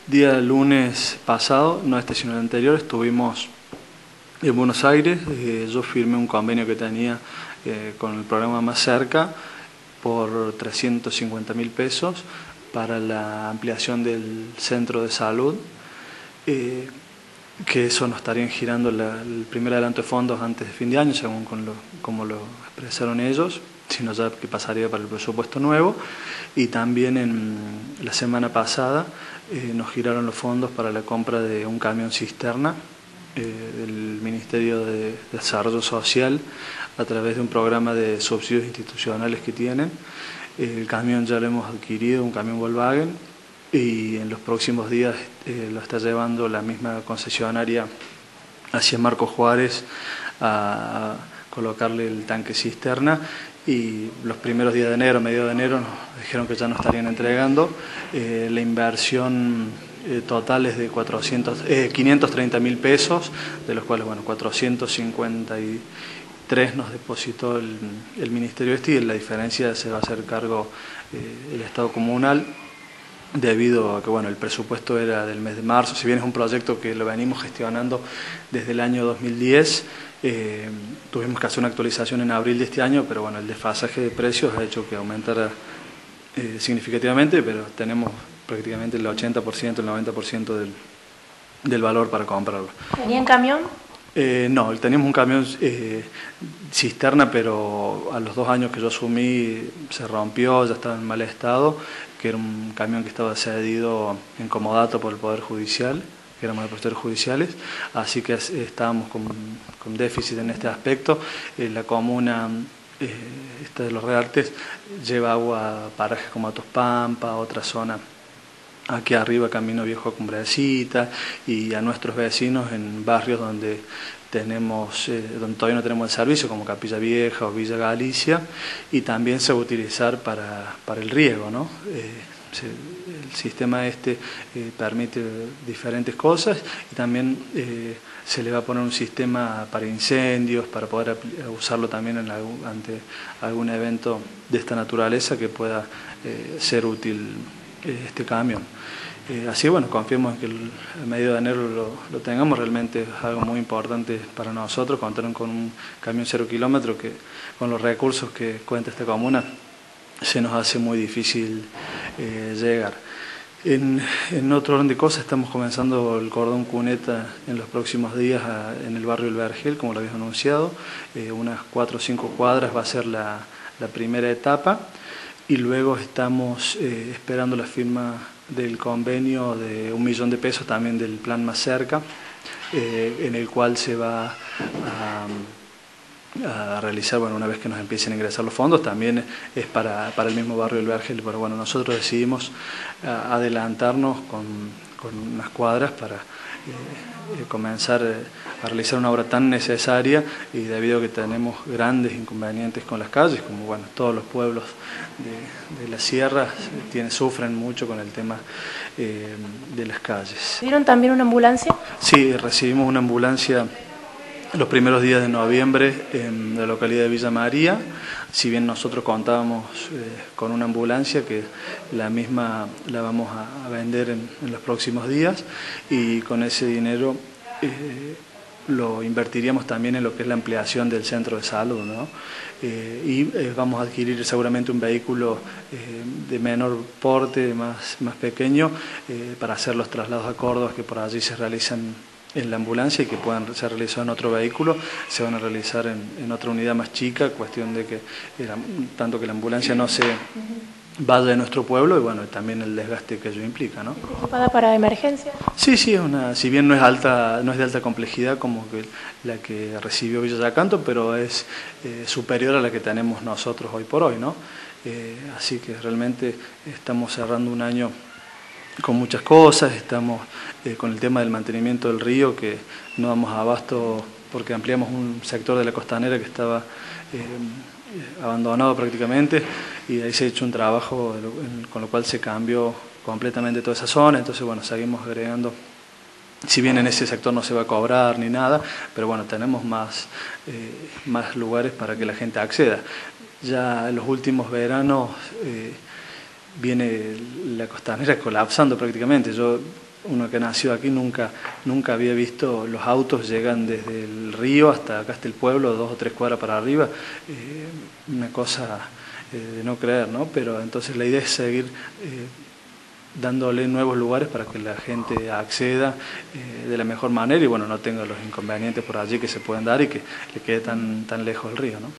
día lunes pasado, no este sino el anterior, estuvimos en Buenos Aires. Yo firmé un convenio que tenía con el programa Más Cerca por 350.000 pesos para la ampliación del centro de salud, que eso nos estarían girando el primer adelanto de fondos antes de fin de año, según como lo expresaron ellos, sino ya que pasaría para el presupuesto nuevo. Y también en la semana pasada nos giraron los fondos para la compra de un camión cisterna del Ministerio de Desarrollo Social a través de un programa de subsidios institucionales que tienen. El camión ya lo hemos adquirido, un camión Volkswagen, y en los próximos días lo está llevando la misma concesionaria hacia Marcos Juárez a colocarle el tanque cisterna, y los primeros días de enero, medio de enero, nos dijeron que ya nos estarían entregando. La inversión total es de 530.000 pesos, de los cuales 453 nos depositó el Ministerio y la diferencia se va a hacer cargo el Estado comunal, debido a que el presupuesto era del mes de marzo. Si bien es un proyecto que lo venimos gestionando desde el año 2010, tuvimos que hacer una actualización en abril de este año, pero el desfasaje de precios ha hecho que aumentara significativamente, pero tenemos prácticamente el 80%, el 90% del valor para comprarlo. ¿Tenían camión? No, teníamos un camión cisterna, pero a los 2 años que yo asumí se rompió, ya estaba en mal estado, que era un camión que estaba cedido en comodato por el Poder Judicial, que éramos depositarios judiciales, así que estábamos con déficit en este aspecto. La comuna esta de Los Reartes lleva agua a parajes como Atos Pampa, otra zona aquí arriba, Camino Viejo a Cumbrecita, y a nuestros vecinos en barrios donde donde todavía no tenemos el servicio, como Capilla Vieja o Villa Galicia, y también se va a utilizar para el riego, ¿no? El sistema permite diferentes cosas, y también se le va a poner un sistema para incendios, para poder usarlo también ante algún evento de esta naturaleza que pueda ser útil este camión. Así confiemos en que el medio de enero lo tengamos. Realmente es algo muy importante para nosotros contar con un camión 0 kilómetros, que con los recursos que cuenta esta comuna se nos hace muy difícil llegar. En otro orden de cosas, estamos comenzando el cordón cuneta en los próximos días en el barrio El Vergel, como lo habíamos anunciado. Unas 4 o 5 cuadras va a ser la primera etapa, y luego estamos esperando la firma del convenio de 1 millón de pesos también del plan Más Cerca, en el cual se va a realizar, una vez que nos empiecen a ingresar los fondos. También es para el mismo barrio del Vergel, pero nosotros decidimos adelantarnos con unas cuadras para comenzar a realizar una obra tan necesaria, y debido a que tenemos grandes inconvenientes con las calles, como todos los pueblos de la sierra sufren mucho con el tema de las calles. ¿Tuvieron también una ambulancia? Sí, recibimos una ambulancia los primeros días de noviembre en la localidad de Villa María. Si bien nosotros contábamos con una ambulancia, que la misma la vamos a vender en los próximos días, y con ese dinero lo invertiríamos también en lo que es la ampliación del centro de salud, ¿no? Y vamos a adquirir seguramente un vehículo de menor porte, más pequeño, para hacer los traslados a Córdoba que por allí se realizan en la ambulancia, y que puedan ser realizados en otro vehículo, se van a realizar en otra unidad más chica, cuestión de que tanto que la ambulancia no se vaya de nuestro pueblo, y también el desgaste que ello implica, ¿no? ¿Ocupada para emergencia? Sí, si bien no es de alta complejidad como que la que recibió Villa Yacanto, pero es superior a la que tenemos nosotros hoy por hoy, ¿no? Así que realmente estamos cerrando un año con muchas cosas. Estamos con el tema del mantenimiento del río, que no damos abasto porque ampliamos un sector de la costanera que estaba abandonado prácticamente, y de ahí se ha hecho un trabajo con lo cual se cambió completamente toda esa zona. Entonces seguimos agregando, si bien en ese sector no se va a cobrar ni nada, pero tenemos más lugares para que la gente acceda. Ya en los últimos veranos viene la costanera colapsando prácticamente. Yo uno que nació aquí nunca había visto los autos llegan desde el río hasta acá, hasta el pueblo, 2 o 3 cuadras para arriba, una cosa de no creer, ¿no? Pero entonces la idea es seguir dándole nuevos lugares para que la gente acceda de la mejor manera y bueno, no tenga los inconvenientes por allí que se pueden dar y que le quede tan lejos el río, ¿no?